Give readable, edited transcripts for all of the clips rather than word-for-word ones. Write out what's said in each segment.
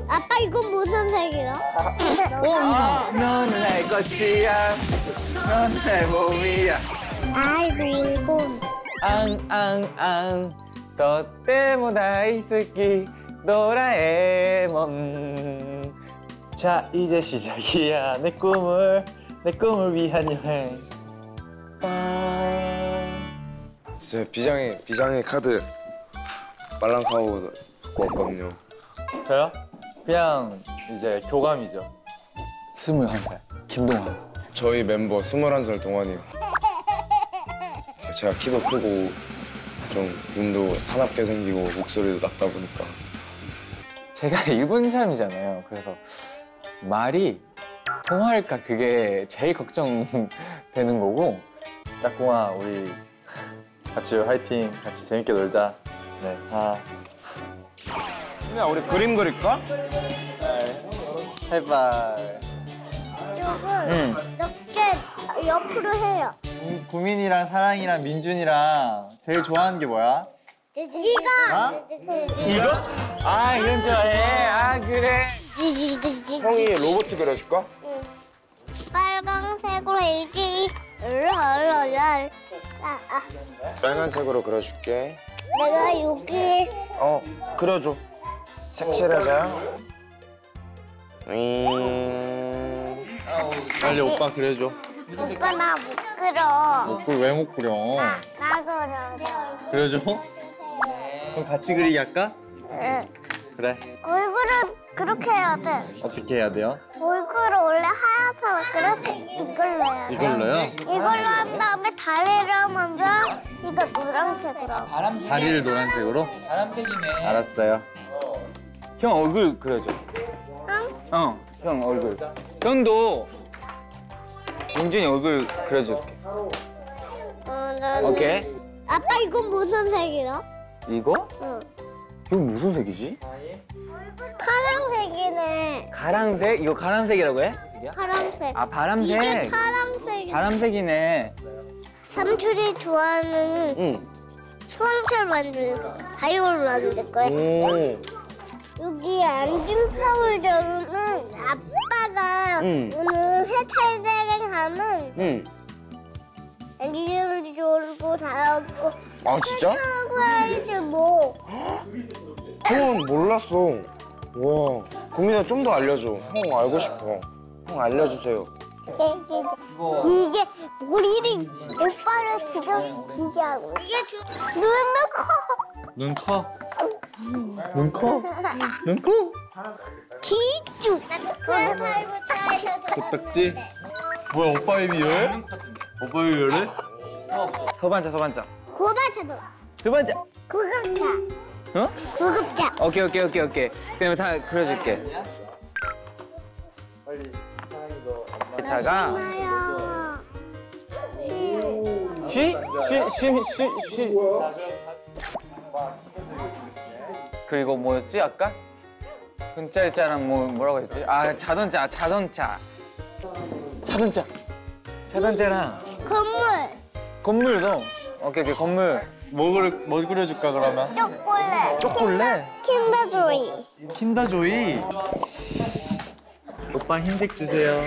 아빠 이건 무슨 색이야? 넌 내 것이야. 넌 내 몸이야. 아이고 일본. 앙앙앙 또っても 大好き 도라에몽. 자 이제 시작이야 내 꿈을 위한 여행. 진짜 비장의 카드 말랑카오 갖고 왔거든요. 저요? 그냥 이제 교감이죠. 21살 김동환. 저희 멤버 21살 동안이요. 제가 키도 크고 좀 눈도 사납게 생기고 목소리도 낮다 보니까 제가 일본 사람이잖아요. 그래서 말이 통할까 그게 제일 걱정되는 거고. 짝꿍아 우리 같이 화이팅. 같이 재밌게 놀자. 네. 그냥 우리 그림 그릴까? 해봐. 조금 이렇게 옆으로 해요. 구민이랑 사랑이랑 민준이랑 제일 좋아하는 게 뭐야? 이거. 이거? 아 이건 좋아해. 아 그래. 형이 로봇 그려줄까? 빨강색으로 이지. 빨간색으로 그려줄게. 내가 여기. 그려줘. 색칠하자. 빨리 오빠 그려줘. 오빠 나 못 그려. 왜 못 그려? 나 그려. 그려줘? 그럼 같이 그리기 할까? 응. 그래. 얼굴은 그렇게 해야 돼. 어떻게 해야 돼요? 얼굴을 원래 하얗잖아. 그래서 이걸로 해야 돼. 이걸로요? 이걸로 한 다음에 다리를 먼저 이거 노란색으로. 다리를 노란색으로? 바람색이네. 알았어요. 형 얼굴 그려줘. 응? 형 얼굴. 형도 민준이 얼굴 그려줄게. 오케이. 아빠 이건 무슨 색이야? 이거? 응. 이거 무슨 색이지? 파란색이네. 가랑색? 이거 가랑색이라고 해? 이게? 파란색. 아 바람색. 이게 파란색이. 바람색이네. 삼촌이 좋아하는 소황철 만들 다이올로 만들 거야. 여기 앉은 파울더는 아빠가 오늘 해탈대에 가면 앉은 졸고 잘하고. 아 진짜? 하고 해야지 뭐. 형은 몰랐어. 와, 구민아 좀 더 알려줘. 형 알고 싶어. 형 알려주세요. 기계 머리를 오빠를 지금 기계 하고. 이게 눈도 커. 눈 커? 눈 커? 눈 커? 기쭉. 코딱지? 뭐야 오빠 입이 이래? 오빠 입이 이래? 서반자. 고바차도. 두반자. 구급차. 어? 구급차. 오케이. 그럼 다 그려줄게. 차가 엄마야. 쉬. 그리고 뭐였지 아까? 근짤자랑 뭐라고 했지? 아 자동차랑 건물도. 오케이 건물. 뭐 그려줄까 그러면? 초콜릿. 킨더조이. 킨더조이. 오빠 흰색 주세요.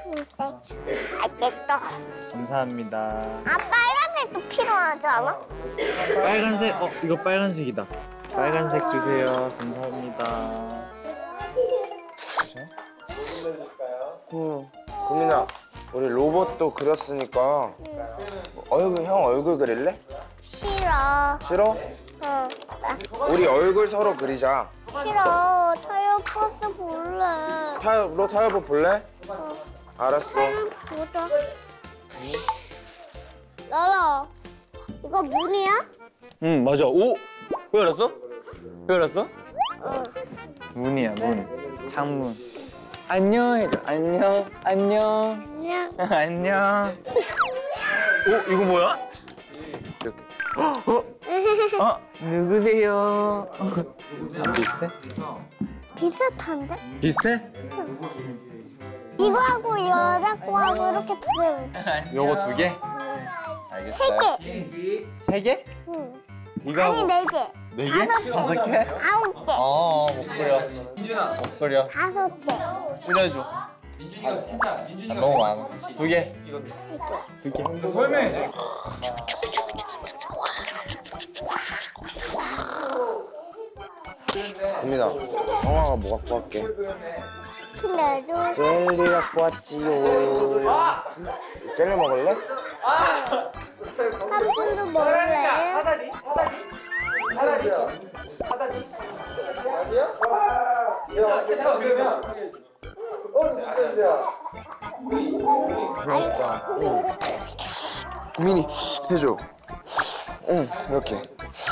알겠어. 감사합니다. 아 빨간색도 필요하지 않아? 빨간색. 이거 빨간색이다. 빨간색 주세요. 감사합니다. 구민아, 우리 로봇도 그렸으니까 형 얼굴 그릴래? 싫어. 싫어? 응. 우리 얼굴 서로 그리자. 싫어. 타이어버스 볼래. 타협 볼래? 알았어. 보자. 나라. 이거 문이야? 응 맞아. 오! 왜 알았어? 문이야 문. 창문. 안녕 해줘. 안녕. 안녕. 안녕. 이거 뭐야? 이렇게. 누구세요? 안 비슷해? 비슷한데? 비슷해? 이거하고 여자 거하고 이렇게 두 개. 요거 두 개? 알겠어요. 3개. 3개? 응. 이거 아니 하고 4개. 4개? 5개? 9개. 못 그려. 민준아. 그려. 5개. 줄여줘. 민준이가 펜타. 민준이가 너무 많아. 2개. 이거 2개. 설명해줘. 구민아, 성화가 뭐 갖고 왔게? 근데도 젤리 갖고 왔지요. 젤리 먹을래? 삼촌도 먹을래? 맛있다. 응. 구민이 해줘. 응, 이렇게.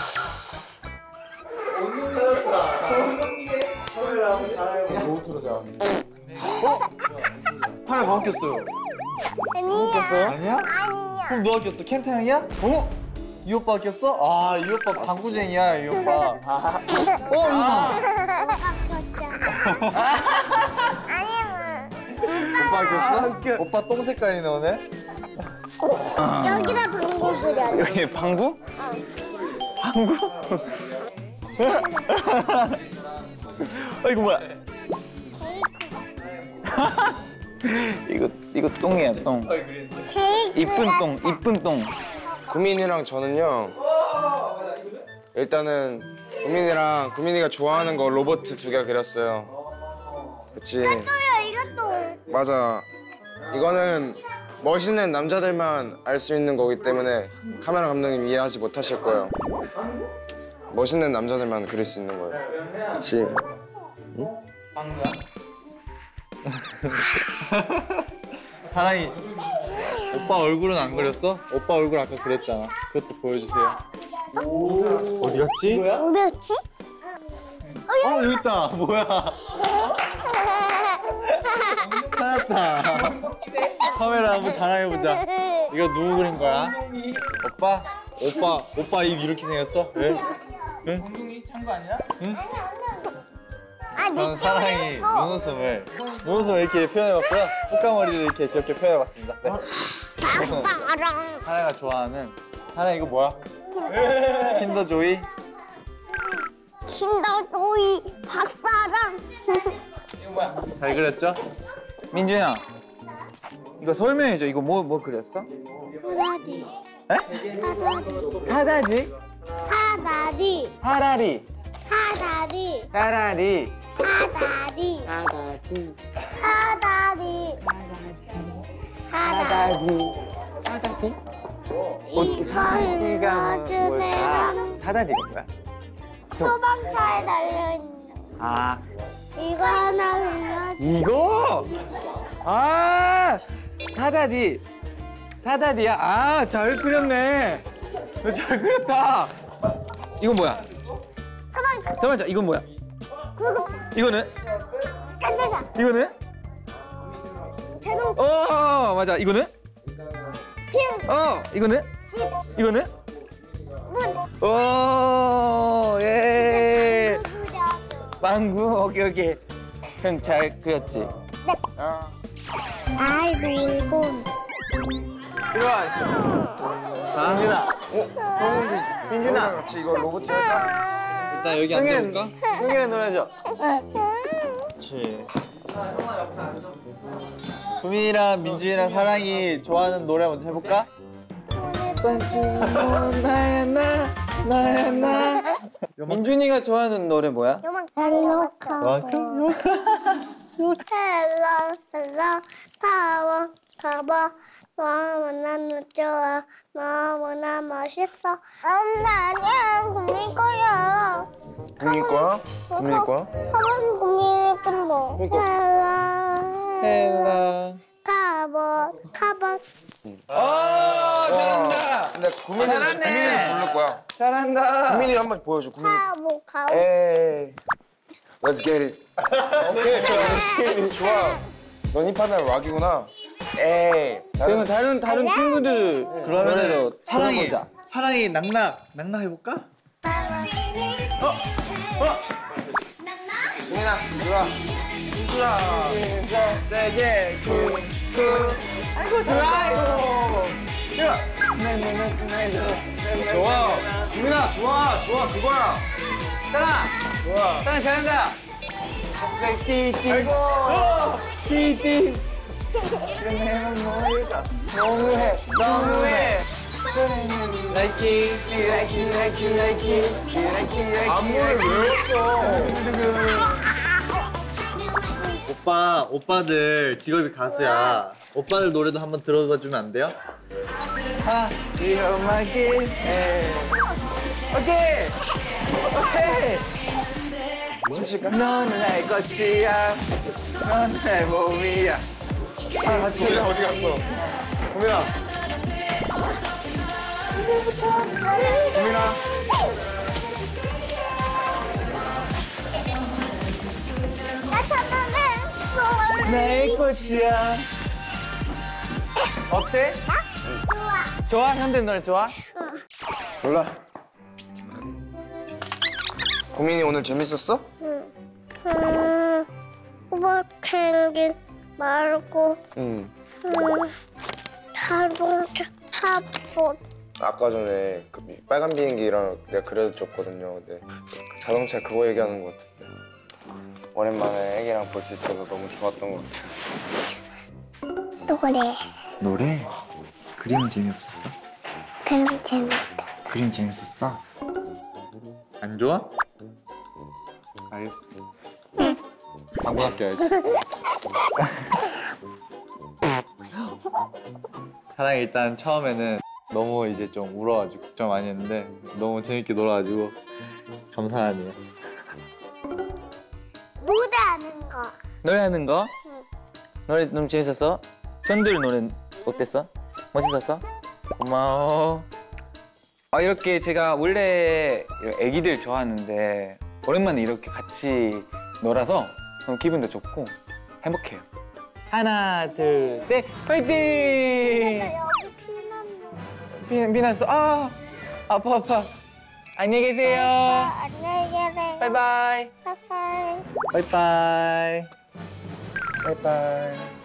팔 바뀌었어요. 아니야. 아니야? 아니야. 그럼 누가 꼈어? 켄타 형이야? 어? 이 오빠 꼈어? 아, 이 오빠 당구쟁이야, 이 오빠. 어, 이거 봐. 아니야. 오빠 꼈어? 오빠 똥 색깔이네, 오늘. 여기다 방구 그려야 돼. 여기 방구? 방구? 이거 뭐야? 이거 똥이야 똥. 케이크. 이쁜 똥. 구민이랑 저는요. 일단은 구민이가 좋아하는 거 로봇 2개 그렸어요. 그치? 이것도. 맞아. 이거는 멋있는 남자들만 알 수 있는 거기 때문에 카메라 감독님 이해하지 못하실 거예요. 멋있는 남자들만 그릴 수 있는 거예요. 그치? 사랑이. 오빠 얼굴은 안 그렸어? 오빠 얼굴 아까 그렸잖아. 그것도 보여주세요. 어디 갔지? 뭐였지? 여기 있다. 뭐야? 찾았다. 카메라 한번 자랑해보자. 이거 누구 그린 거야? 오빠? 오빠 입 이렇게 생겼어? 왜? 응? 공둥이 찬 거 아니야? 저는 사랑이 눈웃음을 이렇게 표현해봤고요. 쑥가머리를 이렇게 귀엽게 표현해봤습니다. 네. 빵빵랑. 사랑이가 좋아하는 사랑이 이거 뭐야? 킨더조이? 킨더조이 박사랑. 이거 뭐야? 잘 그렸죠? 민준아, 이거 설명해줘. 이거 뭐 그렸어? 사다리. 에? 사다리. 사다리. 사다리. 사라리. 사다리. 사라리. 사다리. 사다리. 사다리. 사다리. 사다리. 이거 읽어주세요. 사다리가 뭐야? 소방차에 달려있는 아, 이거 하나 흘려. 이거? 아, 사다리야. 아, 잘 그렸네. 너 잘 그렸다. 이건 뭐야? 소방차. 잠깐만, 이건 뭐야? 구급차. 이거는? 간자차. 이거는? 자동차. 맞아. 이거는? 비행. 이거는? 집. 이거는? 문. 예. 그려줘. 망구. 오케이. 형 잘 그렸지? 네. 아이고 일본. 이리 와. 민준아. 민준아 같이 이거 로봇 할까? 일단 여기 앉아볼까? 형이랑 놀아줘. 그렇지. 구민이랑 민준이랑 사랑이 좋아하는 노래 먼저 해볼까? 나야 나. 민준이가 좋아하는 노래 뭐야? 헬로카. 만큼? 헬로 파워 가봐. 너무나 좋아. 너무나 멋있어. 아니야 국민 거야. 구민 거야? 구민 거야? 학원 국민 건데. 헬라. 가봐. 잘한다. 근데 구민이 부를 거야. 잘한다. 구민이 한번 보여줘. 구민이. 가보. 에이. Let's get it. 오케이, 좋아. 넌 힙합이랑 락이구나. 에이. 그러면 다른 친구들 그러면은 사랑이 들어보자. 사랑이 낙낙 해볼까? 구민아, 좋아. 춤추자. 세게 아이고 좋아. 좋아. 구민아, 좋아. 그거야. 사랑. 좋아. 사랑 잘한다. 띠띠. 아이고. 띠띠. 너무해. 너무해. 라이키. 안무를 외웠어. 오빠들 직업이 가수야. 오빠들 노래도 한번 들어봐 주면 안 돼요? You're my gift. 오케이. 춤출까? 넌 나의 꽃이야. 넌 나의 몸이야. 같이 해. 어디 갔어? 고민아. 고민아. 나 찾아낸 나의 꽃이야. 어때? 좋아. 좋아? 현대 노래 좋아? 몰라. 고민이 오늘 재밌었어? 호박펭귄 말고 응. 자동차 타봇. 아까 전에 그 빨간 비행기랑 내가 그려줬거든요. 근데 그 자동차 그거 얘기하는 것 같은데. 오랜만에 애기랑 볼 수 있어서 너무 좋았던 것 같아. 노래. 노래? 그림은 재미없었어? 그럼 재밌다. 그림 재밌었어? 안 좋아? 알겠어. 방구 아껴야지. 사랑이 일단 처음에는 너무 이제 좀 울어가지고 걱정 많이 했는데 너무 재밌게 놀아가지고 감사하네요. 노래하는 거. 노래하는 거? 노래 너무 재밌었어? 현들 노래 어땠어? 멋있었어? 고마워. 이렇게 제가 원래 애기들 좋아하는데 오랜만에 이렇게 같이 놀아서 너무 기분도 좋고 행복해요. 하나, 둘, 셋, 파이팅! 여기 피났네. 피났어. 아파. 안녕히 계세요. 안녕히 계세요. 바이바이. 바이바이. 바이바이. 바이바이.